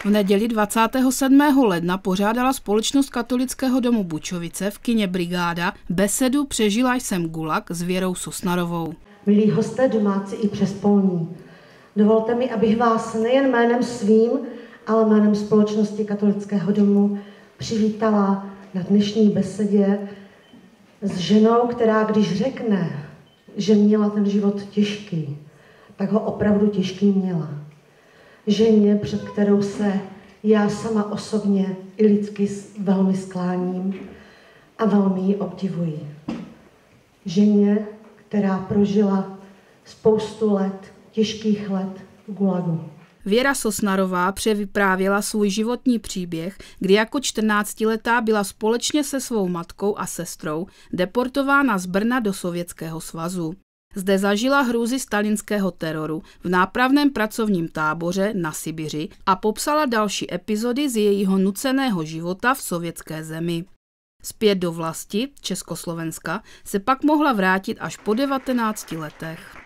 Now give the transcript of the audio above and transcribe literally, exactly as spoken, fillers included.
V neděli dvacátého sedmého ledna pořádala společnost Katolického domu Bučovice v kině Brigáda besedu Přežila jsem gulag s Věrou Sosnarovou. Milí hosté, domácí i přespolní, dovolte mi, abych vás nejen jménem svým, ale jménem společnosti Katolického domu přivítala na dnešní besedě s ženou, která když řekne, že měla ten život těžký, tak ho opravdu těžký měla. Ženě, před kterou se já sama osobně i lidsky velmi skláním a velmi ji obdivuji. Ženě, která prožila spoustu let, těžkých let v gulagu. Věra Sosnarová převyprávěla svůj životní příběh, kdy jako čtrnáctiletá byla společně se svou matkou a sestrou deportována z Brna do Sovětského svazu. Zde zažila hrůzy stalinského teroru v nápravném pracovním táboře na Sibiři a popsala další epizody z jejího nuceného života v sovětské zemi. Zpět do vlasti Československa se pak mohla vrátit až po devatenácti letech.